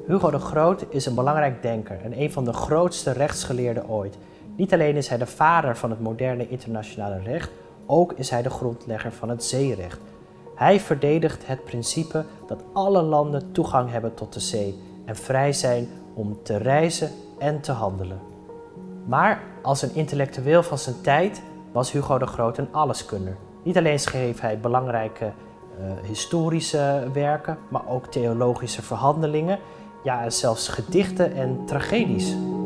Hugo de Groot is een belangrijk denker en een van de grootste rechtsgeleerden ooit. Niet alleen is hij de vader van het moderne internationale recht, ook is hij de grondlegger van het zeerecht. Hij verdedigt het principe dat alle landen toegang hebben tot de zee en vrij zijn om te reizen en te handelen. Maar als een intellectueel van zijn tijd was Hugo de Groot een alleskunner. Niet alleen schreef hij belangrijke historische werken, maar ook theologische verhandelingen, ja, zelfs gedichten en tragedies.